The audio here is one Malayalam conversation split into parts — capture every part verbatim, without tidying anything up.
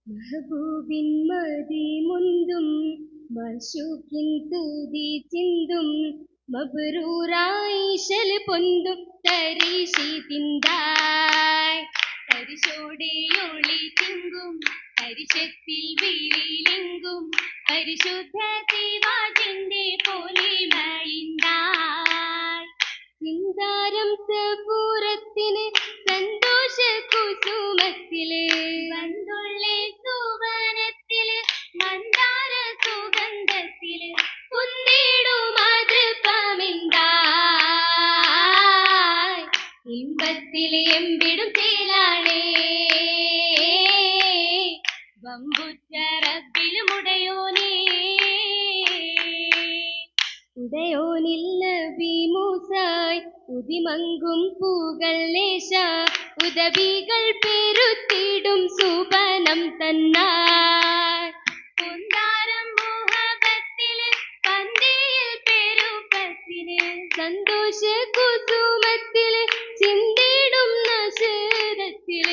महबूबिन मदी मुंदुम मशूकिन तूदी चिंदुम മബ്രൂറായിശൽ പൊന്തും തരിശി തിന്തായ് തരിശോടെയൊളി തിങ്കും തരിശത്തിൽ വിളിലെങ്കും പരിശുദ്ധ തിവാജിന്റെ പൊലിമയിന്തായ് ചിന്താരം സപൂരത്തിന് സന്തോഷ കുസുമത്തില് വന്തുള്ളേ സുവനത്തില് മന്ദാര സുഗന്ധത്തില് കുന്നിടും മാതൃപ്പമെന്തായ് ഇമ്പത്തില് എമ്പിടും ചേലാണേ വമ്പുറ്റ റബ്ബിലും ഉടയോനേ ഉദയോനിൽ നബി മൂസായ് ഉദിമങ്കും പൂകൾ ലേശ ഉദവികൾ പെരുത്തിടും സുബനം തന്നായ് പൊന്താരം മോഹബത്തില് പന്തിയിൽ പെരുപ്പത്തില് സന്തോഷ കുസുമത്തില് ചിന്തിടും നശരത്തില്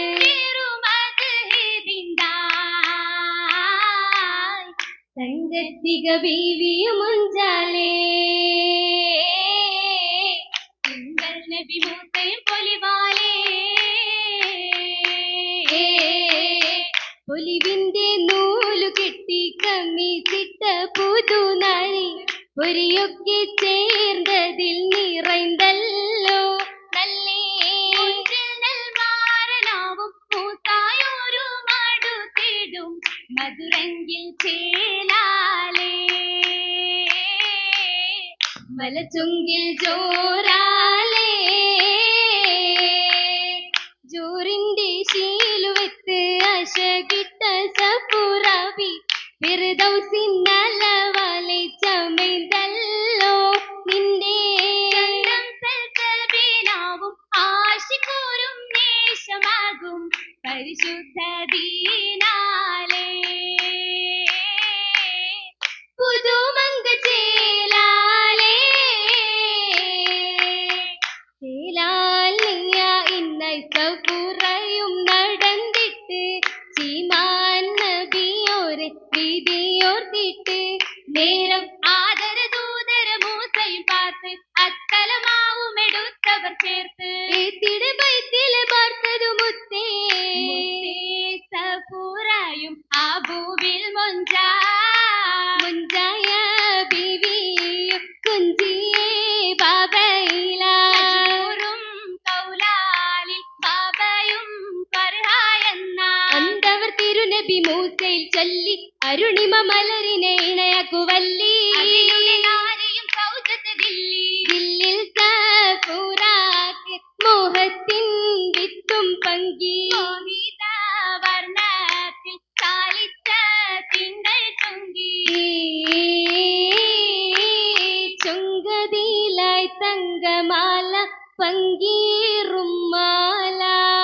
സംഗത്തിക ബീവിയും മുഞ്ചാലേ തിങ്കൾ നബി മൂസയും പൊലിവാലേ പൊലിവിന്റെ നൂലു കെട്ടി കമ്മീസിട്ട പുതുനാരി പൊരിയൊക്കെ ചേർന്നതിൽ നിറൈന്തല്ലോ നല്ലേ മാറനാവും മൂത്തായൊരു മടുത്തിടും മധുരങ്കിൽ ചേലാലേ മലച്ചുങ്കിൽ ജോറാലേ ജോറിന്റെ ശീലുവത്ത് അശകിട്ട സഫുറാവി ഫിർദൗസിന്നലവാലെ ചമൈതല്ലോ നിന്റെ സൽസബീലാവും ആശിക്കൂരും നേശമാകും പരിശുദ്ധ ദീനാലേ പുതുമങ്ക ചേലാലേ ചേലാലിയ ഇന്നൈ സഫുറയും നടന്നിട്ട് ചീമാൻ നബിയോരെ വിധിയോർത്തിട്ട് നേരം ആദര ദൂതര മൂസയും പാർത്ത് അത്തലമാവും എടുത്തവർ ചേർത്ത് എത്തിട് ബൈത്തില് പാർത്തതു മുത്തേ സഫുറയും ആ ഭൂവിൽ മൊഞ്ചാ മുഞ്ചായ ബീവിയും കുഞ്ചിയേ ബാബയിലും കൗലാലിൽ ബാബയും ഫർഹായെന്ന അന്തവർ തിരുനബി മൂസയിൽ ചൊല്ലി അരുണിമ മലരിനെ ഇണയാക്കുവല്ലി നാരിയും സൗജത്ത് ദില്ലി ദില്ലിൽ സഫൂറാക്ക് മോഹത്തിൻ വിത്തും പങ്കി വർണ്ണത്തിൽ ചാലിച്ച തിങ്കൾ ചൊങ്കി ചൊങ്കതിലായി തങ്കമാല പങ്കീറും മാല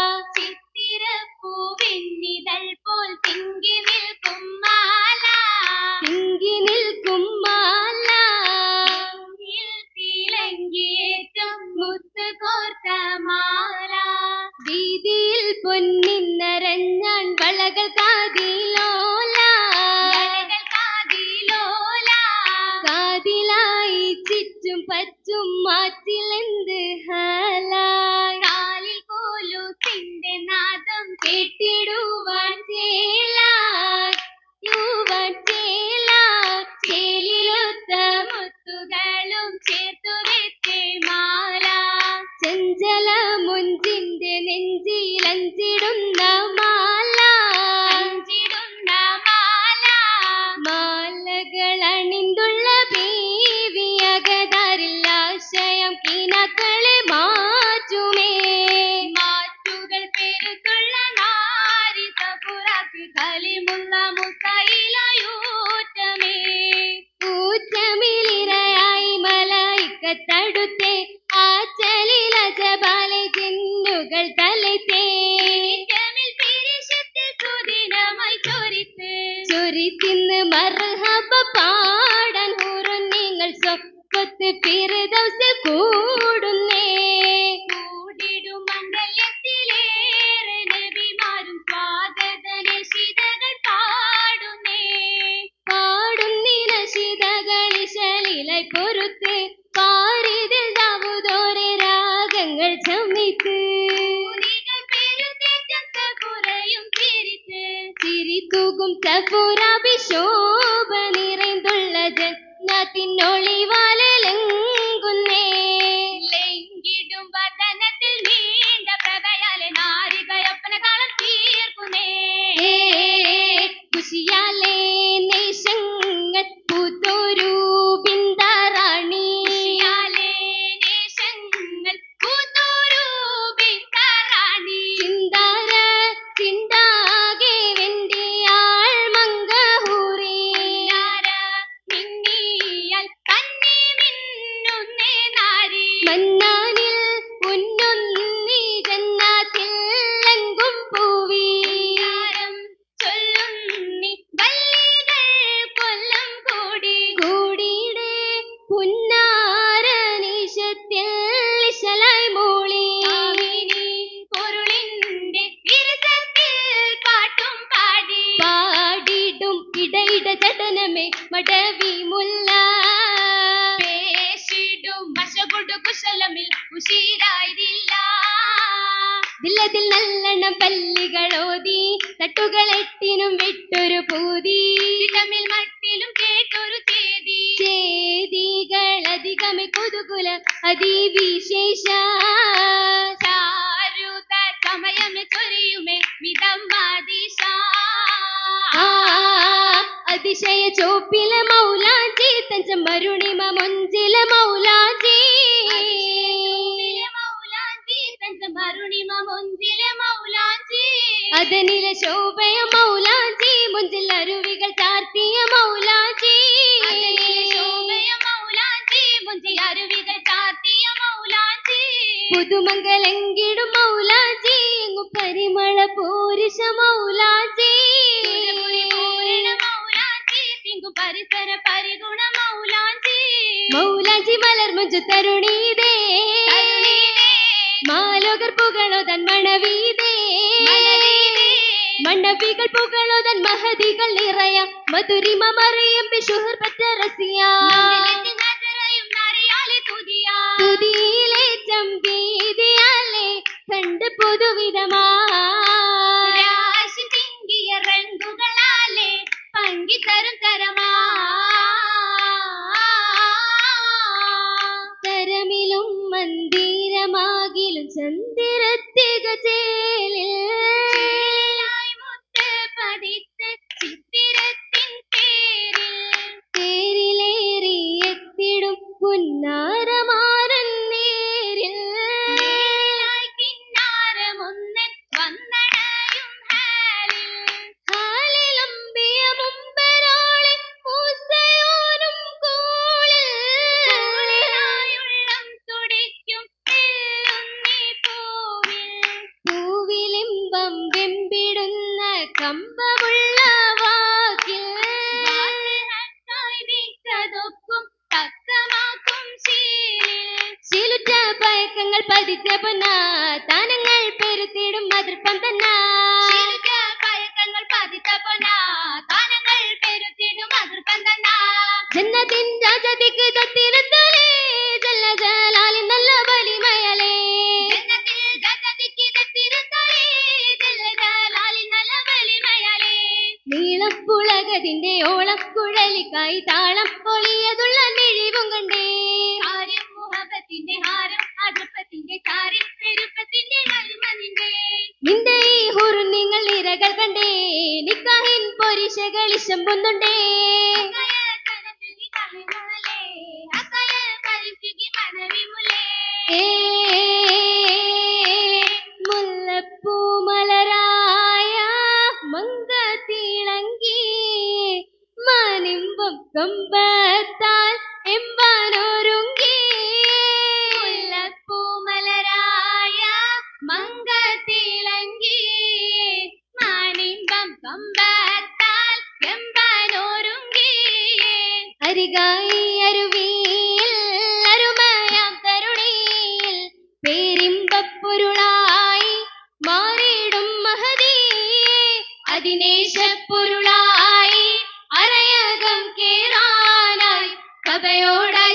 ചിത്തിരപ്പൂവിന്നിതൾ പോൽ തിങ്കി നിൽക്കും മാല തിങ്കി നിൽക്കും മാല തിളങ്ങിയേറ്റം മുത്ത് കോർത്ത മാല വീതിയിൽ പൊന്നിന്നരഞ്ഞാൻ വളകൾ കാതിലോല വളകൾ കാതിലോല കാതിലായി ചിറ്റും പറ്റും മാറ്റിലെന്ത് ഹാലായി കാലിൽ കോലൂസിന്റെ നാദം കേട്ടിടുവാൻ ചേലാൻ യുവാൻ ചേലാൻ ചേലിലൊത്ത മുത്തുകളും ചേർത്തു വെച്ചേ മാല ചഞ്ചല മുഞ്ചിന്റെ നെഞ്ചിലഞ്ചിടുന്ന മാല അഞ്ചിടുന്ന മാല മാലകളണിന്തുള്ള ബീവിയകതാരിൽ ആശയം കിനാക്കളെ മാറ്റുമേ മാറ്റുകൾ പെരുത്തുള്ള നാരി സഫുറാക്ക് കലിമുള്ള മുസയിലയൂറ്റമേ ഊറ്റമിലിരയായി മലായിക്കത്തടുത്തേ ആച്ചലില ജബാലെ ജിന്നുകൾ തലച്ചേ സുദിനമായി ചൊരിത്ത് ചൊരിത്തിന്ന് മർഹബ പാടാൻ ഹൂറുൻ നിങ്ങൾ സ്വപ്പത്ത് ഫിർദൗസിൽ കൂടുന്നേ കൂടിടും മംഗല്യത്തിലേറെ നബിമാരും സ്വാഗത നിശിത வைத்து சிரித்தூகும் சபுராபிஷோப நிறைந்துள்ள ஜன்னத்தின் ஒளிவாலெங்குന്നേ ലംഘിടും വദനത്തിൽ നീണ്ട പ്രഭയാലെ നാരികയൊപ്പന കാലം തീർക്കുന്നേ ഖുശിയാലേ നേശങ്ങൾ പൂത്തോരു ബിന്ദാറാണി ഖുശിയാലേ നേശങ്ങൾ പൂത്തോരു ബിന്ദാറാണി ചിന്താര ചിന്താകെ വെന്തിയാൾ മംഗഹൂറി മിന്നിയാൽ കന്നി മിന്നുന്നേ നാരി മന്നാനിൽ ഉന്നുന്നി ജന്നാത്തിൽ എങ്കും പൂവി ചൊല്ലുന്നി വല്ലികൾ കൊല്ലം കൂടി കൂടിയുടെ പുന്നാര നിശത്തിൽ ഇശലായി മൂളി പൊരുളിന്റെ വിരസത്തിൽ പാട്ടും പാടി പാടിടും ഇടയിട ചടനമേ മടവി മുല്ല പേശിടും മശകുടു കുശലമിൽ ഉശീരായില്ല ദില്ലതിൽ നല്ലെണ്ണം പല്ലികളോതി തട്ടുകളെട്ടിനും വിട്ടൊരു പൂതി ഇടമിൽ മട്ടിലും കേട്ടൊരു ചേതി ചേതികൾ അധികമേ കുതുകുല അതിവിശേഷ ചാരുത സമയമേ ചൊരിയുമേ മിതം ആദിശ അതിശയ ചോപ്പിലെ മൗലാജി തഞ്ച മരുണിമ മൊഞ്ചിലെ മൗലാജി മരുണിമ മൊഞ്ചിലെ മൗലാജി അതനിലെ ശോഭയ മൗലാജി മുഞ്ചിൽ അരുവികൾ ചാർത്തിയ മൗലാജി അതനിലെ ശോഭയ മൗലാജി മുഞ്ചിൽ അരുവികൾ ചാർത്തിയ മൗലാജി പുതുമംഗലങ്കിടും മൗലാജി എങ്ങു പരിമള പൂരുഷ മൗലാജി മൗലാജി തിങ്കു പരിസര പരിഗുണ മൗലാജി മൗലാജി മലർ മുഞ്ചു തരുണീതേ മാലോകർ പുകളോതൻ മണവീതേ മണ്ണവികൾ പുകളോതൻ മഹദികൾ നിറയ മധുരിമ മറിയം ബിഷുഹർ പറ്റ റസിയ തുതിയിലെ ചമ്പീതിയാലെ കണ്ട് പുതുവിധമാ തിങ്കിയ റങ്കുകളാലെ പങ്കി തരും തരമാ തരമിലും മന്ദിരമാകിലും ചന്ദിരത്തിക ചേലിൽ മുത്ത് പതിത്ത് ചിത്തിരത്തിൻ തേരിൽ തേരിലേറി എത്തിടും പുന്നാരമാരൻ നേരിൽ കിന്നാരമൊന്നൻ വന്നണയും ഹാലിൽ ഹാലിലമ്പിയ മുമ്പരോളെ മൂസയോനും കോളിൽ കോളിലായുള്ളം തുടിക്കും പൂവിലിമ്പം വെമ്പിടുന്ന കമ്പമുള്ള വാക്കിൽ തൊക്കും തക്കമാക്കും ശീലുറ്റ പയക്കങ്ങൾ പതിച്ച പൊന്ന താനങ്ങൾ പെരുത്തിടും മതിർപ്പം തന്ന പയക്കങ്ങൾ പതിച്ച പൊന്ന താനങ്ങൾ പെരുത്തിടും മതിർപ്പം തന്ന ജന്നത്തിൻ രാജതിക്ക് തൊട്ടിരുത്തലേ ജല്ല ജലാലി നല്ല വലിമയലേ നീളപ്പുളകതിന്റെ ഓളക്കുഴലിക്കായി താളം പൊളിയതുള്ള മിഴിവും കണ്ടേ ആര്യം മുഹബത്തിന്റെ ഹാരം അടുപ്പത്തിന്റെ കാര്യം പെരുപ്പത്തിന്റെ മരുമനിന്റെ നിന്റെ ഈ ഹുറു നിങ്ങൾ നിരകൾ കണ്ടേ നിക്കാഹിൻ പൊരിശകൾ ഇശമ്പുന്നുണ്ടേ മുല്ലപ്പൂ മലരായ മങ്കത്തിളങ്ങി മാനിമ്പം കമ്പത്താൽ എമ്പാനൊരുങ്ങി മുല്ലപ്പൂ മലരായ മങ്കത്തിളങ്ങി മാനിമ്പം കമ്പത്താൽ എമ്പാനൊരുങ്ങി അരികായി അരുവിയിൽ അരുമയാം തരുണിയിൽ പേരിമ്പപ്പൊരുളായി മാറിയിടും മഹദി അതിനേശപ്പൊരുളായി അരയകം കേറാനായി കഥയോടെ